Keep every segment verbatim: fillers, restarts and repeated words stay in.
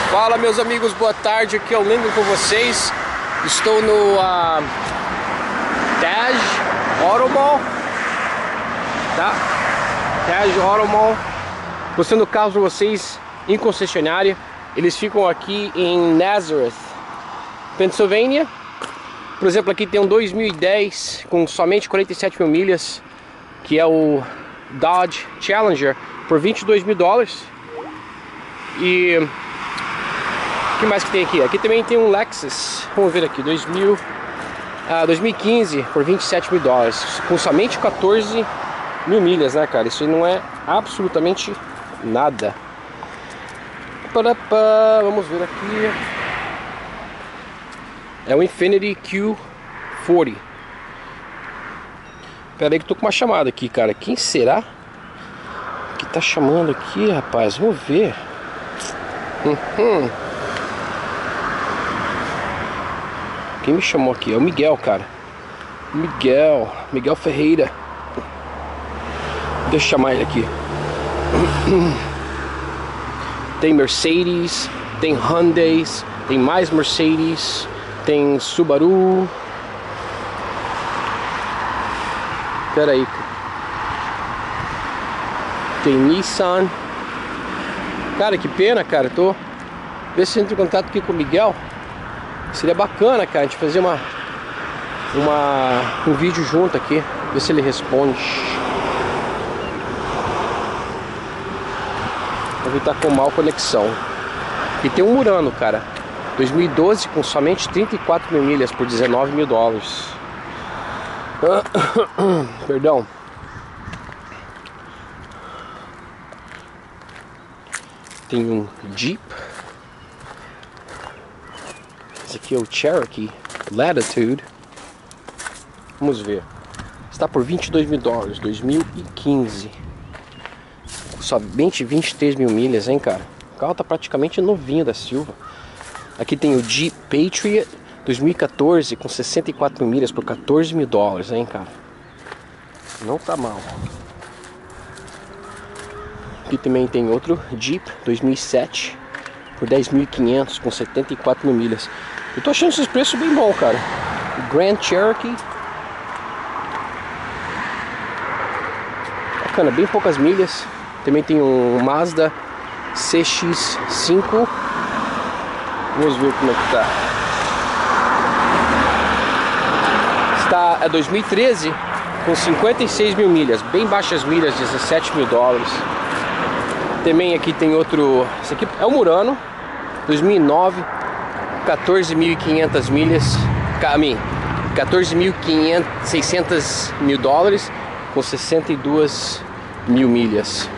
Fala, meus amigos, boa tarde, aqui é o Lingo com vocês. Estou no uh, Taj Auto Mall, tá? Taj Auto Mall, mostrando carros para vocês em concessionária. Eles ficam aqui em Nazareth, Pensilvânia. Por exemplo, aqui tem um dois mil e dez com somente quarenta e sete mil milhas, que é o Dodge Challenger, por vinte e dois mil dólares. E o que mais que tem aqui? Aqui também tem um Lexus, vamos ver aqui, dois mil, ah, dois mil e quinze por vinte e sete mil dólares, com somente quatorze mil milhas, né, cara? Isso não é absolutamente nada. Parapá, vamos ver aqui. É o Infiniti Q quarenta. Pera aí que eu tô com uma chamada aqui, cara. Quem será que tá chamando aqui, rapaz? Vamos ver. Uhum. Quem me chamou aqui? É o Miguel, cara. Miguel. Miguel Ferreira. Deixa eu chamar ele aqui. Tem Mercedes, tem Hyundais, tem mais Mercedes, tem Subaru. Pera aí. Tem Nissan. Cara, que pena, cara. Tô... Vê se eu entro em contato aqui com o Miguel. Seria bacana, cara, a gente fazer uma, uma um vídeo junto aqui. Ver se ele responde. Ele tá com mal conexão. E tem um Murano, cara, dois mil e doze com somente trinta e quatro mil milhas por dezenove mil dólares. Perdão. Tem um Jeep. Esse aqui é o Cherokee Latitude. Vamos ver. Está por vinte e dois mil dólares, dois mil e quinze. Somente vinte e três mil milhas, hein, cara? O carro tá praticamente novinho da Silva. Aqui tem o Jeep Patriot dois mil e quatorze com sessenta e quatro mil milhas por quatorze mil dólares, hein, cara? Não tá mal. Aqui também tem outro Jeep dois mil e sete por dez mil e quinhentos com setenta e quatro mil milhas. Eu tô achando esses preços bem bom, cara. O Grand Cherokee. Bacana, bem poucas milhas. Também tem um Mazda C X cinco. Vamos ver como é que tá. Está a dois mil e treze com cinquenta e seis mil milhas, bem baixas milhas, dezessete mil dólares. Também aqui tem outro, esse aqui é o Murano, dois mil e nove, quatorze mil e quinhentas milhas, quatorze mil e seiscentos mil dólares com sessenta e duas mil milhas.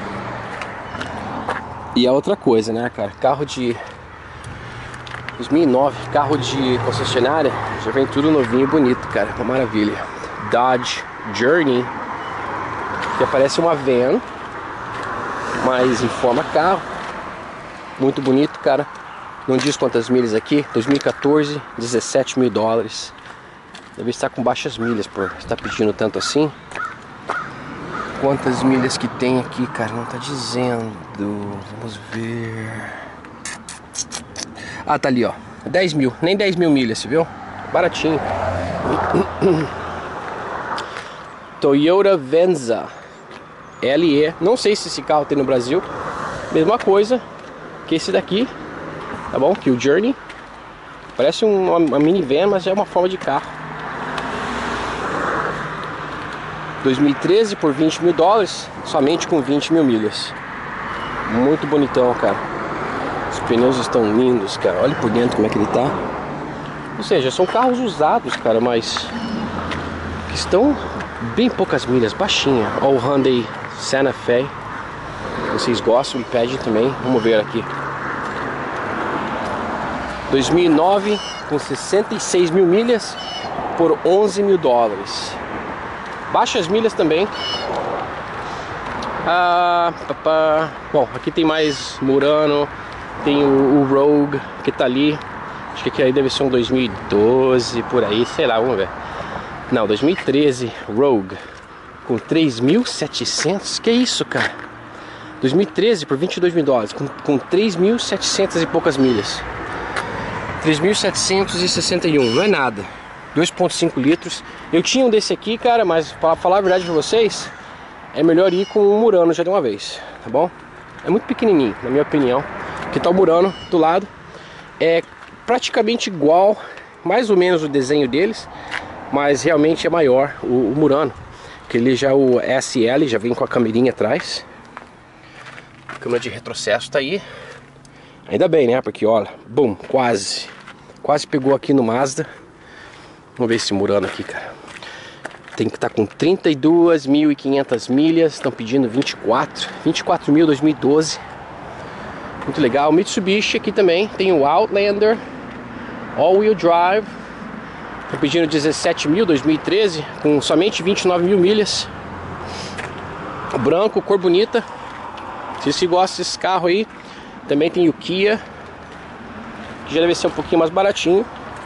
E a outra coisa, né, cara, carro de dois mil e nove, carro de concessionária, já vem tudo novinho e bonito, cara, uma maravilha. Dodge Journey, que aparece uma van, mas em forma carro, muito bonito, cara. Não diz quantas milhas aqui, dois mil e quatorze, dezessete mil dólares. Deve estar com baixas milhas por estar pedindo tanto assim. Quantas milhas que tem aqui, cara, não tá dizendo. Vamos ver. Ah, tá ali, ó, dez mil, nem dez mil milhas, você viu? Baratinho. Toyota Venza L E, não sei se esse carro tem no Brasil. Mesma coisa que esse daqui, tá bom? Que o Journey. Parece uma, uma minivan, mas é uma forma de carro. dois mil e treze por vinte mil dólares, somente com vinte mil milhas. Muito bonitão, cara. Os pneus estão lindos, cara. Olha por dentro como é que ele tá. Ou seja, são carros usados, cara, mas que estão bem poucas milhas, baixinha. Olha o Hyundai Santa Fe. Vocês gostam, me pedem também. Vamos ver aqui. dois mil e nove com sessenta e seis mil milhas por onze mil dólares. Baixas milhas também. Ah, papá. Bom, aqui tem mais Murano. Tem o, o Rogue que tá ali. Acho que aqui aí deve ser um dois mil e doze, por aí, sei lá, vamos ver. Não, dois mil e treze Rogue com três mil e setecentos. Que isso, cara? dois mil e treze por vinte e dois mil dólares, com, com três mil e setecentas e poucas milhas. três mil setecentos e sessenta e um, não é nada. dois ponto cinco litros. Eu tinha um desse aqui, cara, mas para falar a verdade pra vocês, é melhor ir com o Murano já de uma vez, tá bom? É muito pequenininho, na minha opinião. Aqui tá o Murano do lado. É praticamente igual, mais ou menos o desenho deles, mas realmente é maior o, o Murano. Que ele já, o S L, já vem com a camerinha atrás. A câmera de retrocesso tá aí. Ainda bem, né? Porque olha, bum, quase. Quase pegou aqui no Mazda. Vamos ver esse Murano aqui, cara. Tem que estar tá com trinta e duas mil e quinhentas milhas. Estão pedindo vinte e quatro. vinte e quatro mil, dois mil e doze. Muito legal. Mitsubishi aqui também. Tem o Outlander All-Wheel Drive. Estão pedindo dezessete mil, dois mil e treze. Com somente vinte e nove mil milhas. Branco, cor bonita. Se você gosta desse carro aí. Também tem o Kia, que já deve ser um pouquinho mais baratinho.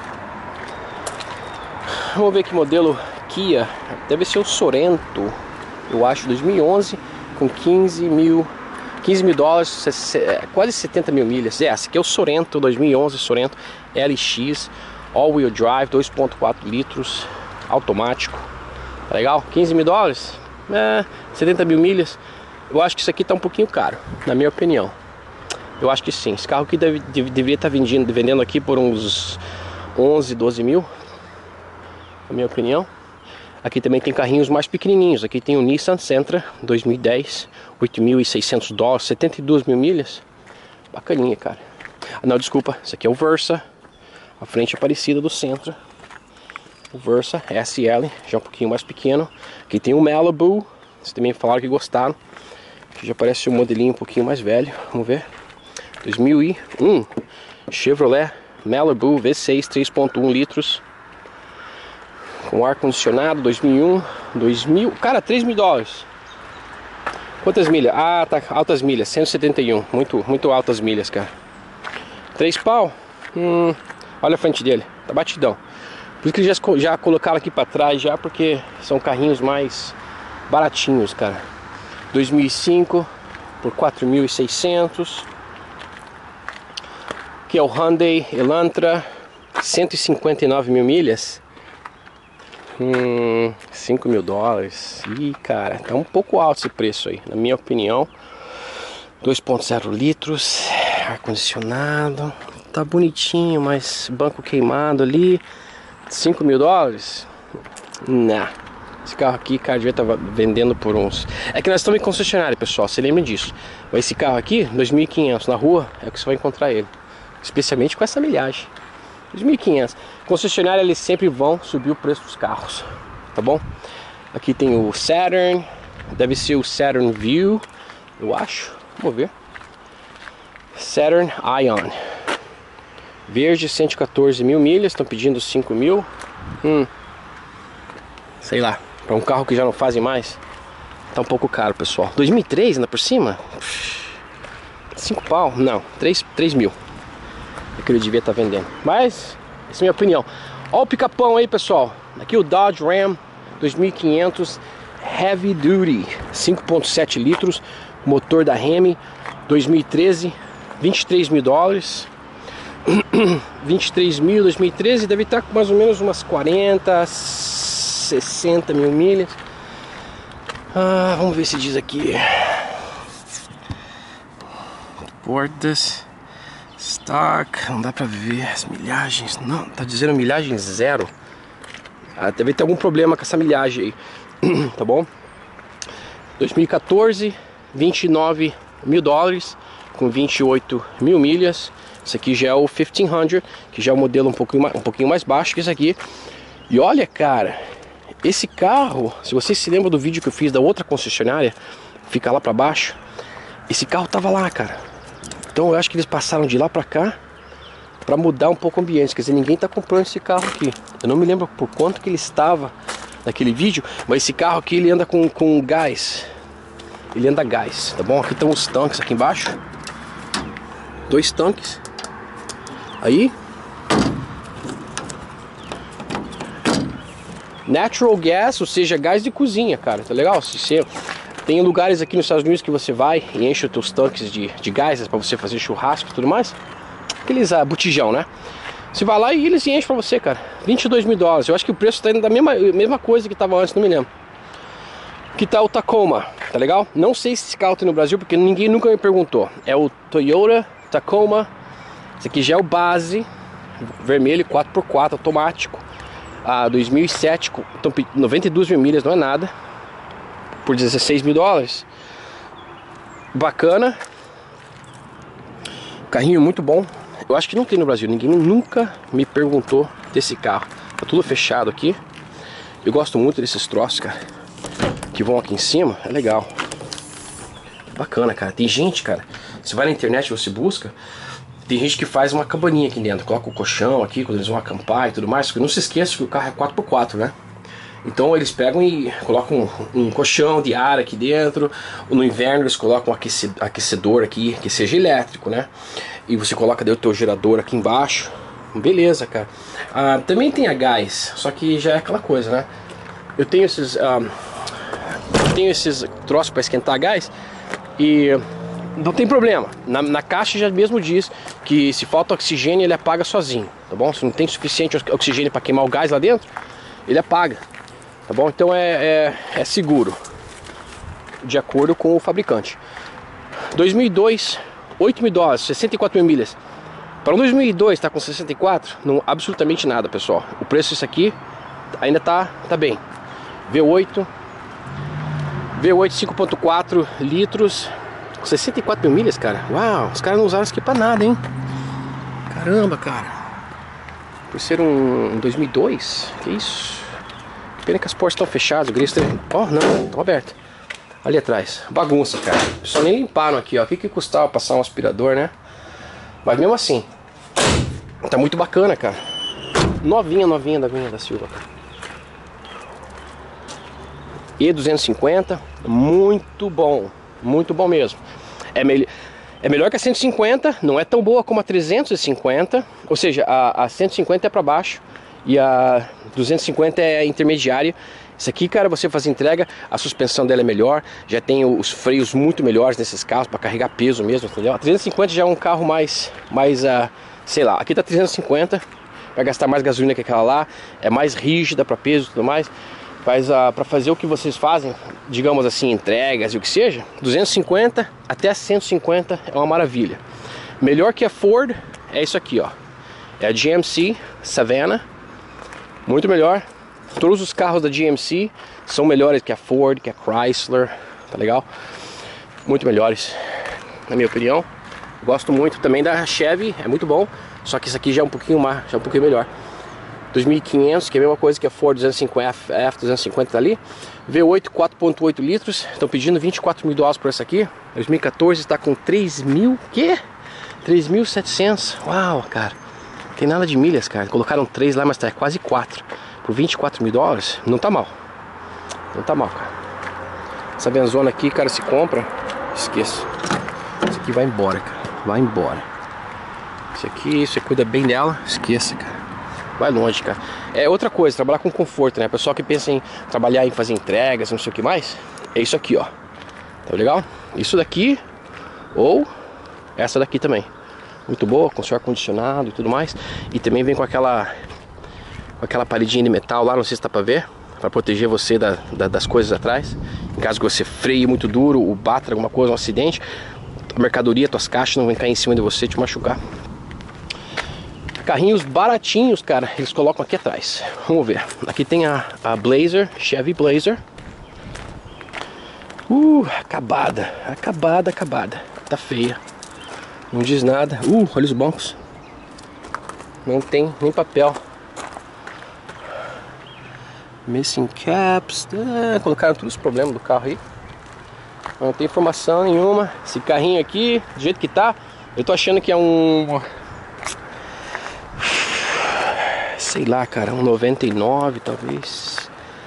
Vamos ver que modelo Kia. Deve ser o Sorento, eu acho, dois mil e onze, com quinze mil dólares, quase setenta mil milhas. É, esse aqui é o Sorento, dois mil e onze Sorento L X, All-Wheel Drive, dois ponto quatro litros, automático. Tá legal? quinze mil dólares, é, setenta mil milhas. Eu acho que isso aqui tá um pouquinho caro, na minha opinião. Eu acho que sim. Esse carro aqui deve, deve, deveria estar vendendo, vendendo aqui por uns onze, doze mil, na minha opinião. Aqui também tem carrinhos mais pequenininhos. Aqui tem o Nissan Sentra dois mil e dez, oito mil e seiscentos dólares, setenta e duas mil milhas. Bacaninha, cara. Ah, não, desculpa. Esse aqui é o Versa. A frente é parecida do Sentra. O Versa S L, já um pouquinho mais pequeno. Aqui tem o Malibu. Vocês também falaram que gostaram. Aqui já parece um modelinho um pouquinho mais velho. Vamos ver. dois mil e um Chevrolet Malibu V seis, três ponto um litros, com ar condicionado. Dois mil e um, dois mil, cara, três mil dólares. Quantas milhas? Ah, tá, altas milhas, cento e setenta e um, muito, muito altas milhas, cara. Três pau. Hum, olha a frente dele, tá batidão. Por isso que eles já, já colocaram aqui pra trás já, porque são carrinhos mais baratinhos, cara. dois mil e cinco por quatro mil e seiscentos. Que é o Hyundai Elantra, cento e cinquenta e nove mil milhas. Hum, cinco mil dólares. Ih, cara, tá um pouco alto esse preço aí, na minha opinião. dois ponto zero litros, ar condicionado. Tá bonitinho, mas banco queimado ali. cinco mil dólares? Não. Esse carro aqui, cara, devia estar vendendo por uns... É que nós estamos em concessionária, pessoal, você lembra disso. Mas esse carro aqui, dois mil e quinhentos na rua, é o que você vai encontrar ele. Especialmente com essa milhagem. dois mil e quinhentos. Concessionária, eles sempre vão subir o preço dos carros. Tá bom? Aqui tem o Saturn. Deve ser o Saturn View, eu acho. Vamos ver. Saturn Ion. Verde, cento e quatorze mil milhas. Estão pedindo cinco mil. Hum. Sei lá. Para um carro que já não fazem mais. Tá um pouco caro, pessoal. dois mil e três, ainda por cima? cinco pau? Não. três mil. É que ele devia estar vendendo. Mas, essa é a minha opinião. Olha o pica-pão aí, pessoal. Aqui o Dodge Ram dois mil e quinhentos Heavy Duty, cinco ponto sete litros, motor da Hemi, dois mil e treze, vinte e três mil dólares. vinte e três mil, dois mil e treze, deve estar com mais ou menos umas quarenta, sessenta mil milhas. Ah, vamos ver se diz aqui. Portas. Stock, não dá pra ver as milhagens. Não, tá dizendo milhagem zero. Ah, deve ter algum problema com essa milhagem aí. Tá bom? dois mil e quatorze, vinte e nove mil dólares, com vinte e oito mil milhas. Esse aqui já é o quinhentos, que já é o modelo um pouquinho mais, um pouquinho mais baixo que esse aqui. E olha, cara, esse carro, se vocês se lembram do vídeo que eu fiz da outra concessionária, fica lá pra baixo. Esse carro tava lá, cara. Então eu acho que eles passaram de lá pra cá pra mudar um pouco o ambiente. Quer dizer, ninguém tá comprando esse carro aqui. Eu não me lembro por quanto que ele estava naquele vídeo, mas esse carro aqui ele anda com, com gás. Ele anda gás, tá bom? Aqui estão os tanques aqui embaixo. Dois tanques. Aí. Natural gas, ou seja, gás de cozinha, cara. Tá legal? Se você... Tem lugares aqui nos Estados Unidos que você vai e enche os teus tanques de, de gás para você fazer churrasco e tudo mais. Aqueles ah, botijão, né? Você vai lá e eles enchem pra você, cara. vinte e dois mil dólares. Eu acho que o preço tá indo da mesma, mesma coisa que tava antes, não me lembro. Que tá o Tacoma, tá legal? Não sei se esse carro tem no Brasil, porque ninguém nunca me perguntou. É o Toyota Tacoma. Esse aqui já é o base, vermelho, quatro por quatro, automático. Ah, dois mil e sete, então, noventa e duas mil milhas, não é nada. Por dezesseis mil dólares. Bacana. Carrinho muito bom. Eu acho que não tem no Brasil. Ninguém nunca me perguntou desse carro. Tá tudo fechado aqui. Eu gosto muito desses troços, cara, que vão aqui em cima. É legal. Bacana, cara. Tem gente, cara, você vai na internet, você busca. Tem gente que faz uma cabaninha aqui dentro. Coloca o colchão aqui, quando eles vão acampar e tudo mais. Porque não se esqueça que o carro é quatro por quatro, né? Então eles pegam e colocam um, um colchão de ar aqui dentro. No inverno eles colocam um aquecedor aqui, que seja elétrico, né? E você coloca daí o teu gerador aqui embaixo. Beleza, cara. Ah, também tem a gás, só que já é aquela coisa, né? Eu tenho esses, ah, tenho esses troços para esquentar gás e não tem problema. Na, na caixa já mesmo diz que se falta oxigênio ele apaga sozinho, tá bom? Se não tem suficiente oxigênio para queimar o gás lá dentro, ele apaga. Tá bom? Então é, é, é seguro, de acordo com o fabricante. dois mil e dois, oito mil dólares, sessenta e quatro mil milhas. Para um dois mil e dois tá com sessenta e quatro, não, absolutamente nada, pessoal. O preço disso aqui ainda tá, tá bem. V oito, V oito cinco ponto quatro litros, sessenta e quatro mil milhas, cara. Uau, os caras não usaram isso aqui pra nada, hein? Caramba, cara. Por ser um, um dois mil e dois, que isso? Pena que as portas estão fechadas, o grilo está... Ó, oh, não, estão abertas. Ali atrás, bagunça, cara. Só nem limparam aqui, ó. O que que custava passar um aspirador, né? Mas mesmo assim, tá muito bacana, cara. Novinha, novinha da vinha da Silva, cara. E duzentos e cinquenta, muito bom. Muito bom mesmo. É, me... é melhor que a cento e cinquenta, não é tão boa como a trezentos e cinquenta. Ou seja, a, a cento e cinquenta é pra baixo e a duzentos e cinquenta é intermediária. Isso aqui, cara, você faz entrega, a suspensão dela é melhor, já tem os freios muito melhores nesses carros para carregar peso mesmo, entendeu? A trezentos e cinquenta já é um carro mais, mais uh, sei lá, aqui tá trezentos e cinquenta, vai gastar mais gasolina que aquela lá, é mais rígida para peso e tudo mais, mas uh, para fazer o que vocês fazem, digamos assim, entregas e o que seja, duzentos e cinquenta até cento e cinquenta é uma maravilha. Melhor que a Ford é isso aqui, ó, é a G M C Savannah, muito melhor. Todos os carros da G M C são melhores que a Ford, que a Chrysler, tá legal? Muito melhores, na minha opinião. Gosto muito também da Chevy, é muito bom. Só que isso aqui já é um pouquinho mais, já é um pouquinho melhor. dois mil e quinhentos, que é a mesma coisa que a Ford duzentos e cinquenta, F duzentos e cinquenta tá ali. V oito quatro ponto oito litros, estão pedindo vinte e quatro mil dólares por essa aqui. dois mil e quatorze está com três mil, que? três mil e setecentos, uau, cara. Tem nada de milhas, cara. Colocaram três lá, mas tá quase quatro. Por vinte e quatro mil dólares, não tá mal. Não tá mal, cara. Essa benzona aqui, cara, se compra, esqueça. Isso aqui vai embora, cara. Vai embora. Isso aqui, você cuida bem dela, esqueça, cara. Vai longe, cara. É outra coisa, trabalhar com conforto, né? Pessoal que pensa em trabalhar em fazer entregas, não sei o que mais. É isso aqui, ó. Tá legal? Isso daqui, ou essa daqui também. Muito boa, com seu ar-condicionado e tudo mais. E também vem com aquela... aquela paredinha de metal lá, não sei se dá pra ver, pra proteger você da, da, das coisas atrás. Em caso que você freie muito duro, ou bata alguma coisa, um acidente, a mercadoria, tuas caixas não vão cair em cima de você e te machucar. Carrinhos baratinhos, cara, eles colocam aqui atrás. Vamos ver, aqui tem a, a Blazer, Chevy Blazer. Uh, acabada, acabada, acabada. Tá feia, não diz nada. Uh, olha os bancos, não tem nem papel. Missing caps, ah, colocaram todos os problemas do carro aí. Não tem informação nenhuma. Esse carrinho aqui, do jeito que tá, eu tô achando que é um... sei lá, cara, um noventa e nove talvez.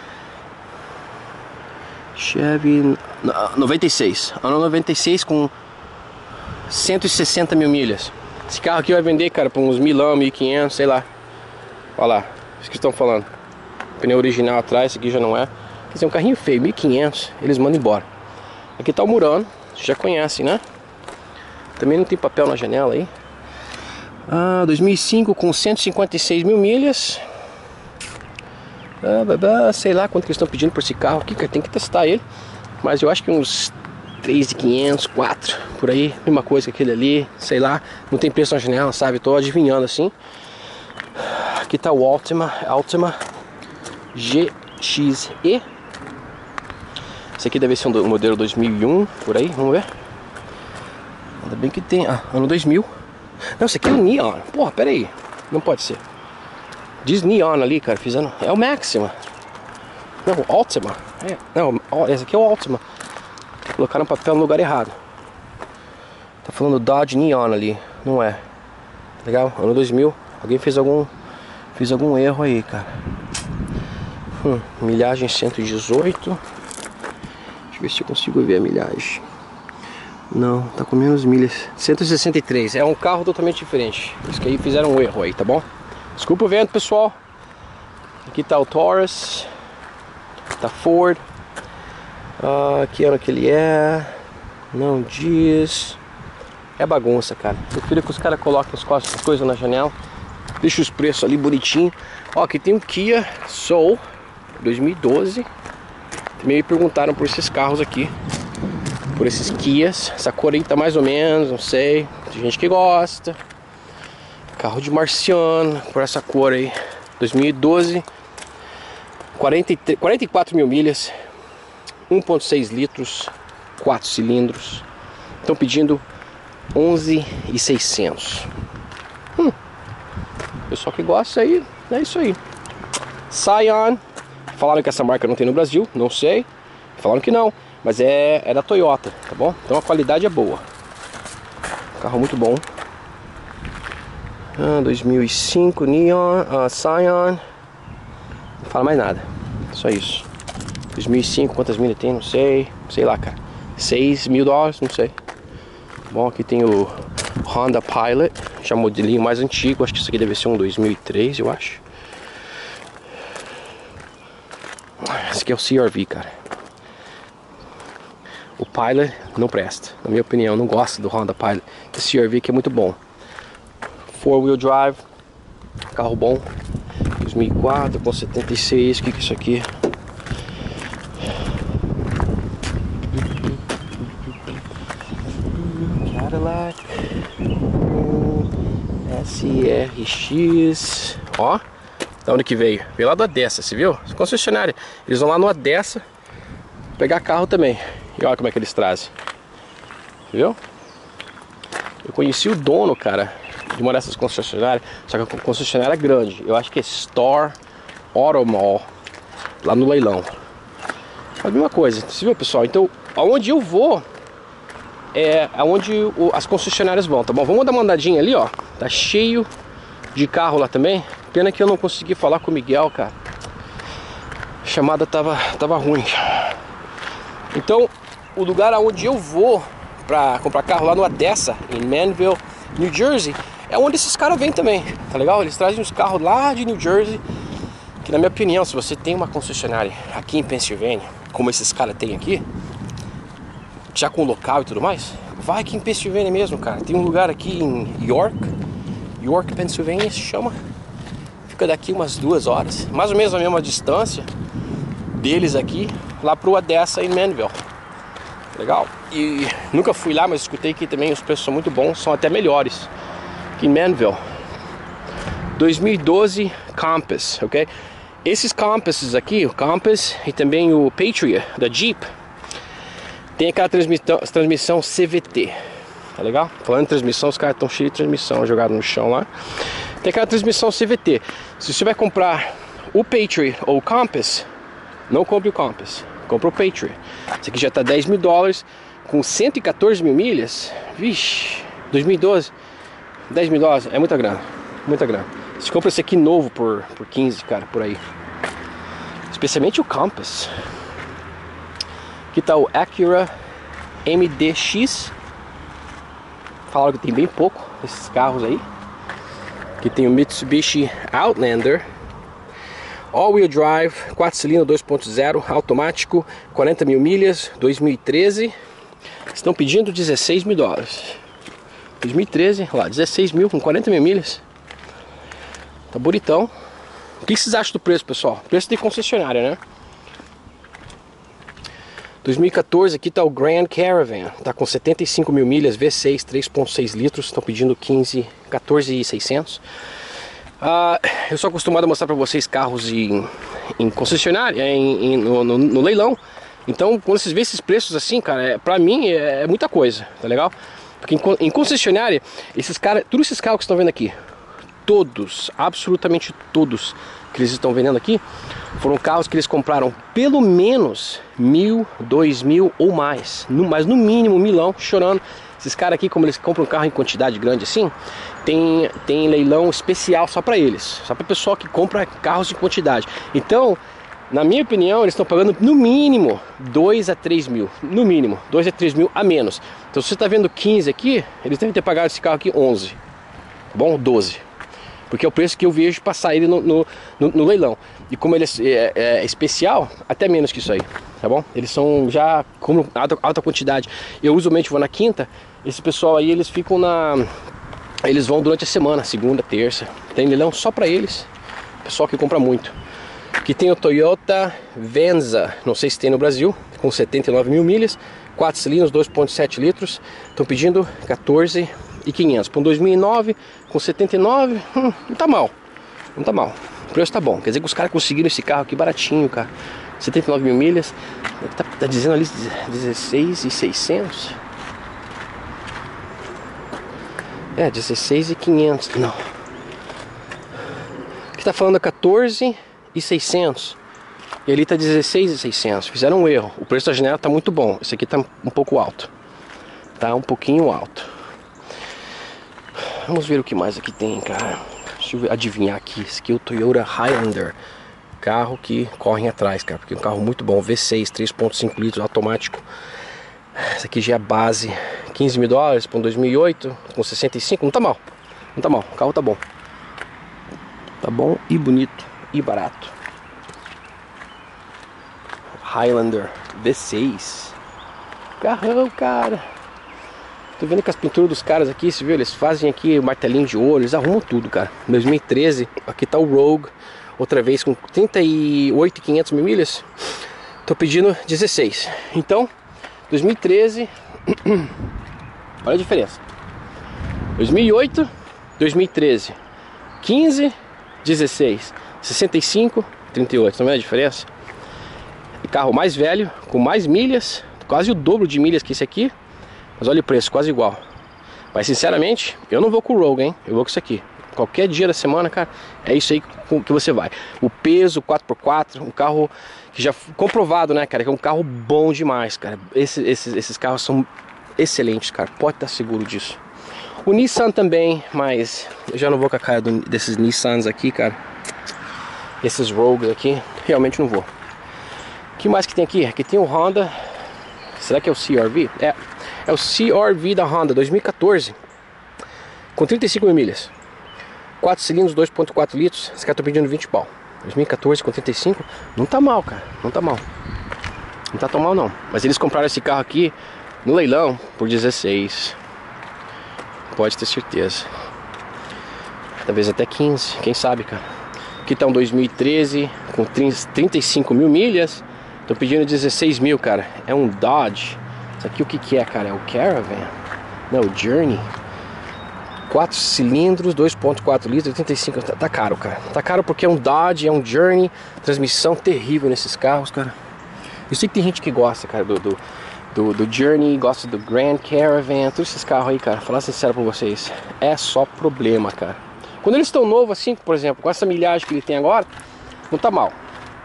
Chevy... noventa e seis, ano noventa e seis com cento e sessenta mil milhas. Esse carro aqui vai vender, cara, por uns milão, mil e quinhentos, sei lá. Olha lá, isso que estão falando. Pneu original atrás, esse aqui já não é. Quer dizer, um carrinho feio, mil e quinhentos, eles mandam embora. Aqui tá o Murano, vocês já conhecem, né? Também não tem papel na janela aí. Ah, dois mil e cinco com cento e cinquenta e seis mil milhas. Ah, babá, sei lá quanto que eles estão pedindo por esse carro aqui, que tem que testar ele. Mas eu acho que uns três mil e quinhentos, quatro, por aí, mesma coisa que aquele ali, sei lá, não tem preço na janela, sabe? Tô adivinhando assim. Aqui tá o Altima, Altima G X E. Esse aqui deve ser um modelo dois mil e um, por aí, vamos ver. Ainda bem que tem, ah, ano dois mil. Não, esse aqui é o Neon, porra, pera aí, não pode ser. Diz Neon ali, cara, fizeram, é o Maxima. Não, Altima, é, não, esse aqui é o Altima. Colocaram papel no lugar errado. Tá falando Dodge Neon ali, não é. Legal, ano dois mil. Alguém fez algum fez algum erro aí, cara. hum, Milhagem cento e dezoito. Deixa eu ver se eu consigo ver a milhagem. Não, tá com menos milhas. Cento e sessenta e três, é um carro totalmente diferente. Isso que aí fizeram um erro aí, tá bom? Desculpa o vento, pessoal. Aqui tá o Taurus. Tá Ford. Ah, que ano que ele é? Não diz. É bagunça, cara. Eu prefiro que os caras coloquem as coisas na janela. Deixa os preços ali bonitinho. Ó, aqui tem um Kia Soul dois mil e doze. Também me perguntaram por esses carros aqui, por esses Kias. Essa cor aí tá mais ou menos, não sei. Tem gente que gosta. Carro de marciano, por essa cor aí. dois mil e doze. quarenta e três, quarenta e quatro mil milhas. um ponto seis litros, quatro cilindros. Estão pedindo onze mil e seiscentos. Hum. Pessoal que gosta aí, é isso aí. Scion. Falaram que essa marca não tem no Brasil, não sei. Falaram que não, mas é, é da Toyota, tá bom? Então a qualidade é boa. Carro muito bom. Ah, dois mil e cinco Neon, uh, Scion. Não fala mais nada, só isso. dois mil e cinco, quantas milhas tem? Não sei. Sei lá, cara. seis mil dólares, não sei. Bom, aqui tem o Honda Pilot, já modelinho mais antigo. Acho que isso aqui deve ser um dois mil e três, eu acho. Esse aqui é o C R V, cara. O Pilot não presta, na minha opinião. Não gosto do Honda Pilot. Esse C R V aqui é muito bom. four wheel drive. Carro bom. dois mil e quatro com setenta e seis. O que que é isso aqui? Cadillac S R X. Ó, da onde que veio? Veio lá do Odessa, você viu? Concessionária. Eles vão lá no Odessa pegar carro também. E olha como é que eles trazem. Viu? Eu conheci o dono, cara, de uma dessas concessionárias. Só que a concessionária é grande. Eu acho que é Star Auto Mall, lá no leilão. A mesma coisa, você viu, pessoal? Então, aonde eu vou é aonde o, as concessionárias vão, tá bom? Vamos dar uma andadinha ali, ó. Tá cheio de carro lá também. Pena que eu não consegui falar com o Miguel, cara. A chamada tava, tava ruim. Então, o lugar aonde eu vou pra comprar carro lá no Odessa, em Manville, New Jersey, é onde esses caras vêm também, tá legal? Eles trazem os carros lá de New Jersey. Que, na minha opinião, se você tem uma concessionária aqui em Pensilvânia, como esses caras têm aqui, já com local e tudo mais, vai aqui em Pensilvânia mesmo, cara. Tem um lugar aqui em York, York, Pensilvânia, se chama. Fica daqui umas duas horas, mais ou menos a mesma distância deles aqui, lá pro Odessa em Manville. Legal. E nunca fui lá, mas escutei que também os preços são muito bons, são até melhores que em Manville. dois mil e doze Compass, ok? Esses Compasses aqui, o Compass e também o Patriot da Jeep, tem aquela transmissão, transmissão C V T, tá legal? Falando em transmissão, os caras estão cheios de transmissão jogado no chão lá. Tem aquela transmissão C V T. Se você vai comprar o Patriot ou o Compass, não compre o Compass, compre o Patriot. Esse aqui já tá dez mil dólares com cento e quatorze mil milhas. Vixe, dois mil e doze, dez mil dólares é muita grana, muita grana. Você compra esse aqui novo por, por quinze, cara, por aí. Especialmente o Compass. Aqui tá o Acura M D X. Falaram que tem bem pouco esses carros aí. Aqui tem o Mitsubishi Outlander. All-wheel drive, quatro cilindros, dois ponto zero, automático, quarenta mil milhas, dois mil e treze. Estão pedindo dezesseis mil dólares. dois mil e treze, lá, dezesseis mil com quarenta mil milhas. Tá bonitão. O que vocês acham do preço, pessoal? Preço de concessionária, né? dois mil e quatorze, aqui tá o Grand Caravan. Tá com setenta e cinco mil milhas, V seis, três ponto seis litros. Estão pedindo quinze, quatorze mil e seiscentos. Uh, eu sou acostumado a mostrar para vocês carros em, em concessionária, em, em, no, no, no leilão. Então, quando vocês veem esses preços assim, cara, é, pra mim é, é muita coisa, tá legal? Porque em, em concessionária, esses caras, todos esses carros que estão vendo aqui, todos, absolutamente todos que eles estão vendendo aqui, foram carros que eles compraram pelo menos mil, dois mil ou mais, no, mas no mínimo milão, chorando. Esses caras aqui, como eles compram um carro em quantidade grande assim, tem, tem leilão especial só para eles, só para o pessoal que compra carros em quantidade. Então, na minha opinião, eles estão pagando no mínimo dois a três mil, no mínimo dois a três mil a menos. Então, se você está vendo quinze aqui, eles devem ter pagado esse carro aqui onze, tá bom? doze, porque é o preço que eu vejo passar ele no, no, no, no leilão. E como ele é, é, é especial, até menos que isso aí, tá bom? Eles são já com alta, alta quantidade. Eu usualmente vou na quinta. Esse pessoal aí, eles ficam na... Eles vão durante a semana, segunda, terça. Tem leilão só pra eles, pessoal que compra muito. Aqui tem o Toyota Venza, não sei se tem no Brasil, com setenta e nove mil milhas, quatro cilindros, dois ponto sete litros. Estão pedindo quatorze mil e quinhentos. Para um dois mil e nove, com setenta e nove, hum, não tá mal. Não tá mal. O preço tá bom. Quer dizer que os caras conseguiram esse carro aqui baratinho, cara. setenta e nove mil milhas. Tá, tá dizendo ali dezesseis mil e seiscentos. É, dezesseis mil e quinhentos. Não. Aqui tá falando quatorze mil e seiscentos. E ali tá dezesseis mil e seiscentos. Fizeram um erro. O preço da janela tá muito bom. Esse aqui tá um pouco alto. Tá um pouquinho alto. Vamos ver o que mais aqui tem, cara. Deixa eu adivinhar aqui. Esse aqui é o Toyota Highlander. Carro que correm atrás, cara. Porque é um carro muito bom. V seis, três ponto cinco litros, automático. Esse aqui já é a base. quinze mil dólares para um dois mil e oito. Com sessenta e cinco. Não tá mal. Não tá mal. O carro tá bom. Tá bom e bonito. E barato. Highlander V seis. Carrão, cara. Tô vendo que as pinturas dos caras aqui, você viu? Eles fazem aqui o martelinho de ouro, eles arrumam tudo, cara. dois mil e treze, aqui tá o Rogue, outra vez com trinta e oito mil e quinhentos milhas. Tô pedindo dezesseis. Então, dois mil e treze, olha a diferença. dois mil e oito, dois mil e treze, quinze, dezesseis, sessenta e cinco, trinta e oito. Tá vendo a diferença? Carro mais velho, com mais milhas, quase o dobro de milhas que esse aqui. Mas olha o preço, quase igual. Mas sinceramente, eu não vou com o Rogue, hein? Eu vou com isso aqui. Qualquer dia da semana, cara, é isso aí que você vai. O peso, quatro por quatro, um carro que já comprovado, né, cara? Que é um carro bom demais, cara. Esse, esses, esses carros são excelentes, cara. Pode estar seguro disso. O Nissan também, mas eu já não vou com a cara do, desses Nissans aqui, cara. Esses Rogues aqui, realmente não vou. O que mais que tem aqui? Aqui tem o Honda. Será que é o C R V? É. É o C R V da Honda, dois mil e quatorze, com trinta e cinco mil milhas, quatro cilindros, dois ponto quatro litros. Esse cara tá pedindo vinte pau. dois mil e quatorze com trinta e cinco, não tá mal, cara, não tá mal. Não tá tão mal não. Mas eles compraram esse carro aqui no leilão por dezesseis. Pode ter certeza. Talvez até quinze, quem sabe, cara. Aqui tá um dois mil e treze com trinta e cinco mil milhas. Tô pedindo dezesseis mil, cara. É um Dodge. Isso aqui o que que é, cara? É o Caravan? Não, o Journey. quatro cilindros, dois ponto quatro litros, oitenta e cinco. Tá, tá caro, cara. Tá caro porque é um Dodge, é um Journey. Transmissão terrível nesses carros, cara. Eu sei que tem gente que gosta, cara, do, do, do, do Journey, gosta do Grand Caravan. Todos esses carros aí, cara, falar sincero pra vocês, é só problema, cara. Quando eles estão novos assim, por exemplo, com essa milhagem que ele tem agora, não tá mal.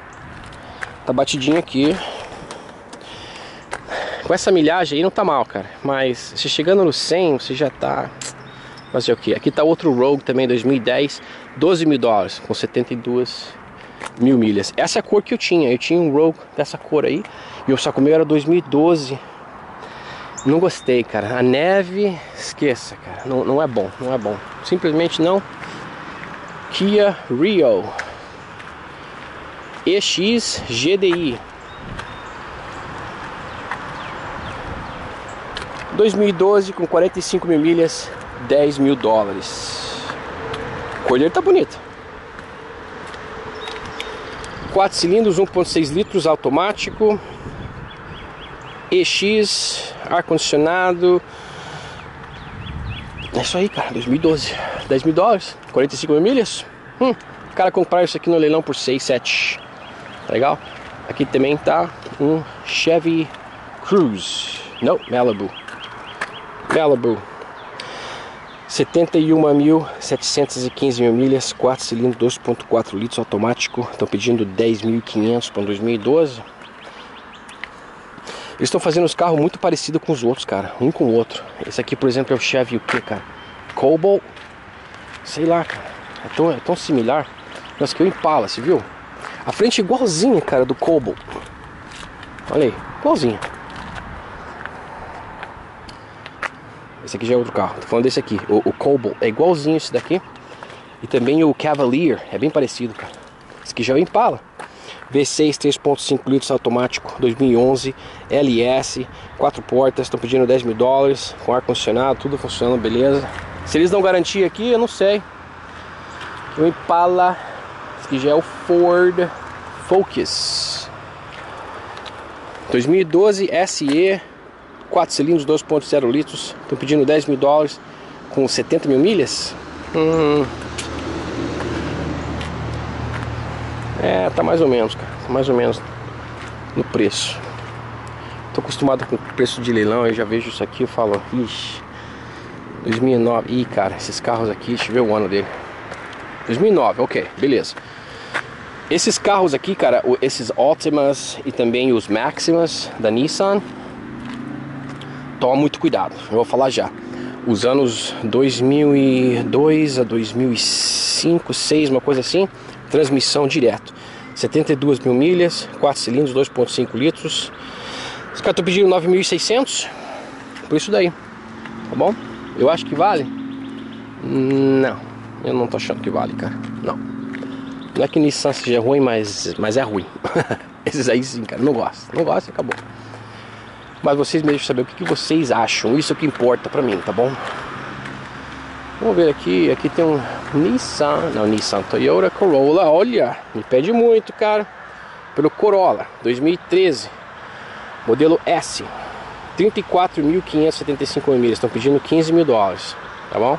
Tá batidinho aqui. Com essa milhagem aí não tá mal, cara. Mas se chegando no cem, você já tá... Fazer o que? Aqui tá outro Rogue também, dois mil e dez, doze mil dólares, com setenta e duas mil milhas. Essa é a cor que eu tinha. Eu tinha um Rogue dessa cor aí. E o só que o meu era dois mil e doze. Não gostei, cara. A neve, esqueça, cara. Não, não é bom, não é bom. Simplesmente não. Kia Rio. E X G D I dois mil e doze com quarenta e cinco mil milhas, dez mil dólares. A cor dele tá bonita. Quatro cilindros, um ponto seis litros, automático. E X, ar-condicionado. É isso aí, cara, dois mil e doze, dez mil dólares, quarenta e cinco mil milhas. Hum, o cara comprar isso aqui no leilão por seis, sete. Tá legal? Aqui também tá um Chevy Cruze. Não, Malibu. Malibu. setenta e um mil setecentos e quinze mil milhas, quatro cilindros, dois ponto quatro litros, automático. Estão pedindo dez mil e quinhentos para dois mil e doze. Eles estão fazendo os carros muito parecidos com os outros, cara. Um com o outro. Esse aqui, por exemplo, é o Chevy o que, cara? Cobalt. Sei lá, cara. É tão, é tão similar. Nossa, que o Impala, você viu? A frente é igualzinha, cara, do Cobalt. Olha aí, igualzinha. Esse aqui já é outro carro. Tô falando desse aqui. O, o Cobalt é igualzinho esse daqui. E também o Cavalier. É bem parecido, cara. Esse aqui já é o Impala. V seis, três ponto cinco litros, automático, dois mil e onze, L S, quatro portas, estão pedindo dez mil dólares, com ar-condicionado, tudo funcionando, beleza. Se eles dão garantia aqui, eu não sei. O Impala, esse aqui já é o Ford Focus. dois mil e doze, S E, quatro cilindros, dois ponto zero litros, estão pedindo dez mil dólares, com setenta mil milhas. Hum... É, tá mais ou menos, cara. Tá mais ou menos no preço. Tô acostumado com o preço de leilão. Eu já vejo isso aqui e falo, ixi, dois mil e nove. Ih, cara, esses carros aqui, deixa eu ver o ano dele. dois mil e nove, ok, beleza. Esses carros aqui, cara, esses Altimas e também os Maximas da Nissan, toma muito cuidado, eu vou falar já. Os anos dois mil e dois a dois mil e cinco, seis, uma coisa assim. Transmissão direto, setenta e duas mil milhas, quatro cilindros, dois ponto cinco litros. Os caras estão pedindo nove mil e seiscentos por isso daí, tá bom? Eu acho que vale? Não, eu não tô achando que vale, cara. Não, não é que Nissan seja ruim, mas, mas é ruim. Esses aí sim, cara, não gosto, não gosto e acabou. Mas vocês mesmos saber o que, que vocês acham, isso é o que importa pra mim, tá bom? Vamos ver aqui, aqui tem um Nissan, não, Nissan Toyota Corolla, olha, me pede muito, cara, pelo Corolla, dois mil e treze, modelo S, trinta e quatro mil quinhentos e setenta e cinco milhas, estão pedindo quinze mil dólares, tá bom?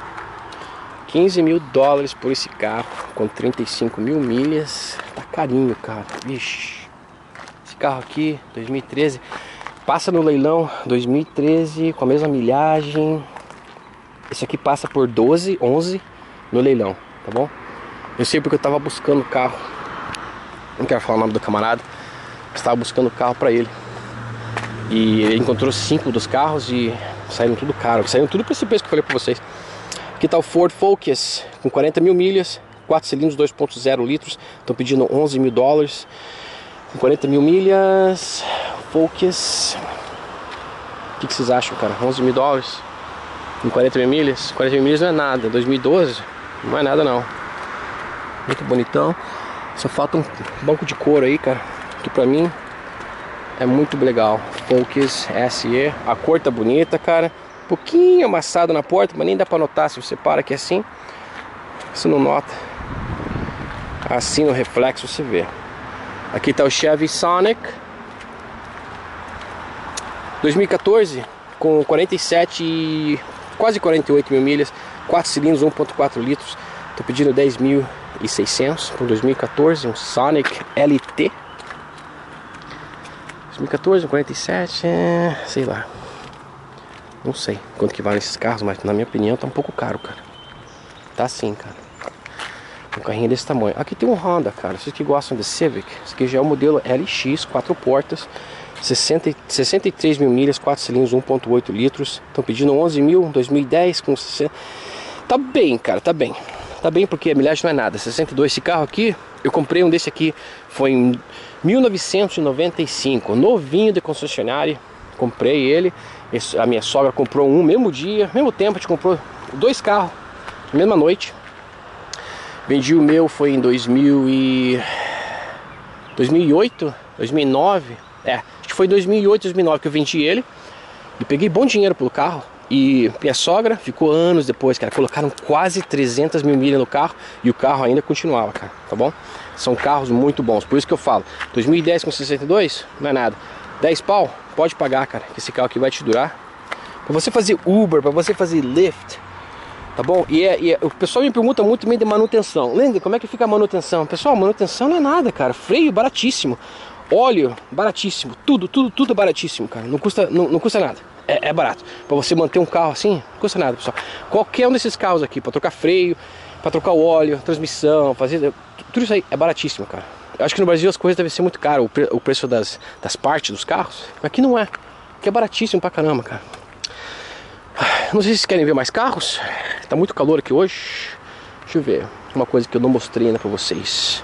quinze mil dólares por esse carro, com trinta e cinco mil milhas, tá carinho, cara, vixe, esse carro aqui, dois mil e treze, passa no leilão, dois mil e treze, com a mesma milhagem. Esse aqui passa por doze, onze no leilão, tá bom? Eu sei porque eu tava buscando carro. Não quero falar o nome do camarada. Eu estava buscando carro pra ele. E ele encontrou cinco dos carros e saíram tudo caro. Saíram tudo por esse preço que eu falei pra vocês. Aqui tá o Ford Focus com quarenta mil milhas, quatro cilindros, dois ponto zero litros. Estão pedindo onze mil dólares. Com quarenta mil milhas, Focus. O que, que vocês acham, cara? onze mil dólares? Com quarenta mil milhas? quarenta mil milhas não é nada. dois mil e doze não é nada não. Muito bonitão. Só falta um banco de couro aí, cara, que pra mim é muito legal. Focus S E. A cor tá bonita, cara. Um pouquinho amassado na porta, mas nem dá pra notar se você para aqui assim. Você não nota. Assim no reflexo você vê. Aqui tá o Chevy Sonic dois mil e quatorze com quarenta e sete, quase quarenta e oito mil milhas, quatro cilindros, um ponto quatro litros. Tô pedindo dez mil e seiscentos para dois mil e quatorze, um Sonic L T. dois mil e quatorze, quarenta e sete, é, sei lá. Não sei quanto que vale esses carros, mas na minha opinião tá um pouco caro, cara. Tá assim, cara. Um carrinho desse tamanho. Aqui tem um Honda, cara. Vocês que gostam de Civic, esse aqui já é o modelo L X, quatro portas, sessenta, sessenta e três mil milhas, quatro cilindros, um ponto oito litros. Estão pedindo onze mil, dois mil e dez com sessenta. Tá bem, cara, tá bem. Tá bem porque a milhagem não é nada. sessenta e dois, esse carro aqui, eu comprei um desse aqui, foi em mil novecentos e noventa e cinco, novinho de concessionária. Comprei ele, a minha sogra comprou um mesmo dia, mesmo tempo, a gente comprou dois carros, na mesma noite. Vendi o meu, foi em dois mil e dois mil e oito, dois mil e nove, é, acho que foi dois mil e oito, dois mil e nove que eu vendi ele. E peguei bom dinheiro pelo carro. E minha sogra ficou anos depois, cara. Colocaram quase trezentas mil milhas no carro e o carro ainda continuava, cara, tá bom? São carros muito bons, por isso que eu falo, dois mil e dez com sessenta e dois, não é nada. dez pau, pode pagar, cara, que esse carro aqui vai te durar. Pra você fazer Uber, pra você fazer Lyft, tá bom? E, é, e é, o pessoal me pergunta muito também de manutenção. Lembra, como é que fica a manutenção? Pessoal, manutenção não é nada, cara. Freio baratíssimo, óleo baratíssimo, tudo, tudo, tudo é baratíssimo, cara. Não custa, não, não custa nada. É, é barato. Pra você manter um carro assim, não custa nada, pessoal. Qualquer um desses carros aqui, pra trocar freio, pra trocar o óleo, transmissão, fazer... Tudo isso aí é baratíssimo, cara. Eu acho que no Brasil as coisas devem ser muito caras, o, pre... o preço das, das partes dos carros. Aqui não é. Aqui é baratíssimo pra caramba, cara. Não sei se vocês querem ver mais carros. Tá muito calor aqui hoje. Deixa eu ver. Uma coisa que eu não mostrei ainda pra vocês.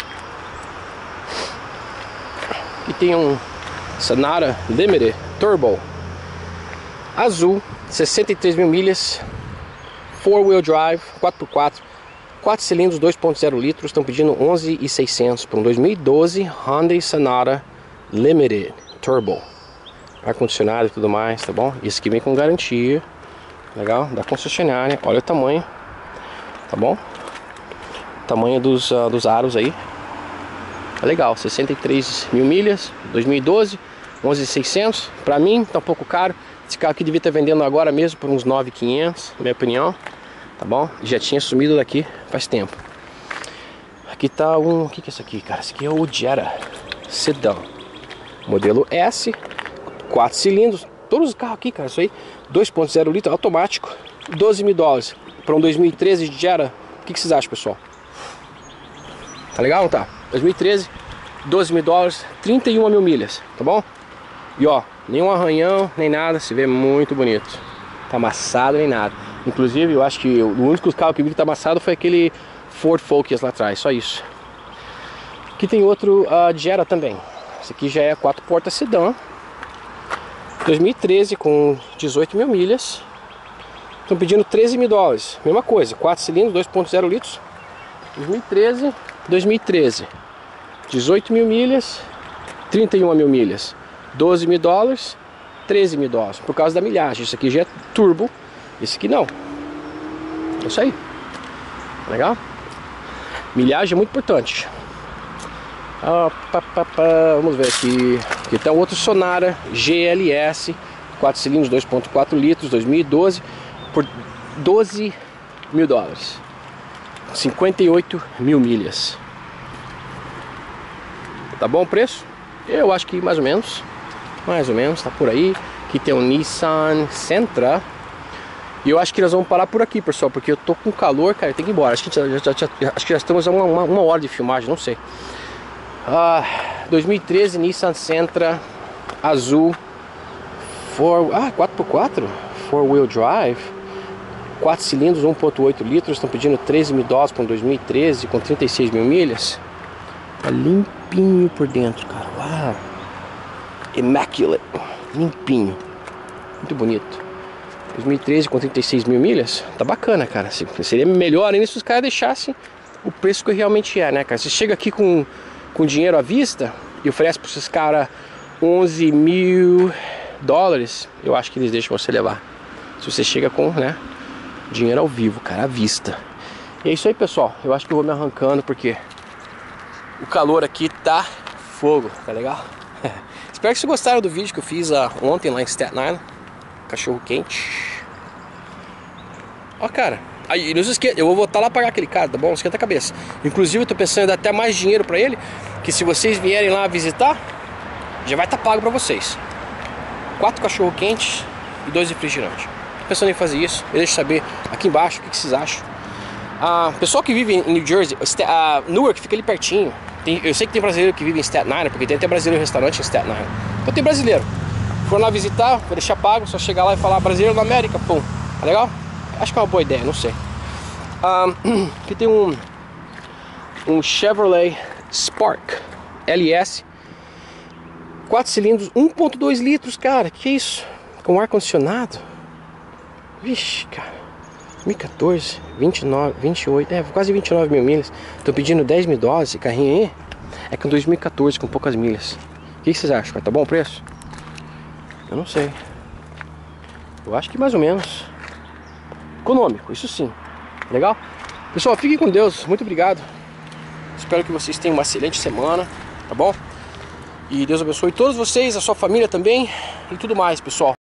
Aqui tem um Sonata Limited Turbo azul, sessenta e três mil milhas, four wheel drive, quatro por quatro, quatro cilindros, dois ponto zero litros. Estão pedindo onze mil e seiscentos para um dois mil e doze Hyundai Sonata Limited Turbo, ar-condicionado e tudo mais, tá bom? Isso aqui vem com garantia, legal, da concessionária. Olha o tamanho, tá bom? Tamanho dos, uh, dos aros aí, é legal. Sessenta e três mil milhas, dois mil e doze, onze mil e seiscentos. Pra mim tá um pouco caro. Esse carro aqui devia estar vendendo agora mesmo por uns nove mil e quinhentos, na minha opinião, tá bom? Já tinha sumido daqui faz tempo. Aqui tá um... O que que é isso aqui, cara? Esse aqui é o Jetta Sedan, modelo S, quatro cilindros. Todos os carros aqui, cara, isso aí, dois ponto zero litro, automático, doze mil dólares. Para um dois mil e treze de Jetta, o que que vocês acham, pessoal? Tá legal ou não tá? dois mil e treze, doze mil dólares, trinta e uma mil milhas, tá bom? E ó, nenhum arranhão, nem nada, se vê muito bonito. Tá amassado nem nada. Inclusive, eu acho que o único carro que vi que tá amassado foi aquele Ford Focus lá atrás, só isso. Aqui tem outro uh, Jetta também. Esse aqui já é quatro portas sedã, dois mil e treze com dezoito mil milhas. Estão pedindo treze mil dólares. Mesma coisa, quatro cilindros, dois ponto zero litros. dois mil e treze, dois mil e treze, dezoito mil milhas, trinta e uma mil milhas. doze mil dólares, treze mil dólares, por causa da milhagem. Isso aqui já é turbo, esse aqui não. É isso aí. Legal? Milhagem é muito importante. Ah, pá, pá, pá. Vamos ver aqui. Aqui tá outro Sonata G L S, quatro cilindros, dois ponto quatro litros, dois mil e doze, por doze mil dólares. cinquenta e oito mil milhas. Tá bom o preço? Eu acho que mais ou menos. Mais ou menos, tá por aí. Aqui tem um Nissan Sentra. E eu acho que nós vamos parar por aqui, pessoal, porque eu tô com calor, cara, eu tenho que ir embora. Acho que já, já, já, acho que já estamos a uma, uma, uma hora de filmagem, não sei. Ah, dois mil e treze Nissan Sentra azul, four, ah, quatro por quatro, four wheel drive, quatro cilindros, um ponto oito litros. Estão pedindo treze mil dólares para um dois mil e treze com trinta e seis mil milhas. Tá limpinho por dentro, cara. Uau. Immaculate, limpinho, muito bonito. dois mil e treze com trinta e seis mil milhas, tá bacana, cara. Seria melhor ainda se os caras deixassem o preço que realmente é, né, cara? Você chega aqui com, com dinheiro à vista e oferece para esses caras onze mil dólares, eu acho que eles deixam você levar. Se você chega com, né, dinheiro ao vivo, cara, à vista. E é isso aí, pessoal. Eu acho que eu vou me arrancando porque o calor aqui tá fogo, tá legal? Espero que vocês gostaram do vídeo que eu fiz uh, ontem lá em Staten Island. Cachorro quente. Ó, cara. Aí, não se esqueça, eu vou voltar lá pagar aquele cara, tá bom? Não esquenta a cabeça. Inclusive, eu tô pensando em dar até mais dinheiro pra ele. Que se vocês vierem lá visitar, já vai estar tá pago pra vocês. Quatro cachorro quentes e dois refrigerantes. Tô pensando em fazer isso. Eu deixo saber aqui embaixo o que, que vocês acham. Ah, pessoal que vive em New Jersey, uh, Newark fica ali pertinho. Tem, eu sei que tem brasileiro que vive em Staten Island, porque tem até brasileiro em restaurante em Staten Island. Então tem brasileiro. For lá visitar, vou deixar pago, só chegar lá e falar brasileiro na América, pum. Tá legal? Acho que é uma boa ideia, não sei. Um, aqui tem um, um Chevrolet Spark L S, quatro cilindros, um ponto dois litros, cara. Que isso? Com ar-condicionado? Vixe, cara. dois mil e quatorze, vinte e nove, vinte e oito, é quase vinte e nove mil milhas. Tô pedindo dez mil dólares esse carrinho aí. É com dois mil e quatorze, com poucas milhas. O que vocês acham? Tá bom o preço? Eu não sei. Eu acho que mais ou menos. Econômico, isso sim. Legal? Pessoal, fiquem com Deus. Muito obrigado. Espero que vocês tenham uma excelente semana, tá bom? E Deus abençoe todos vocês, a sua família também e tudo mais, pessoal.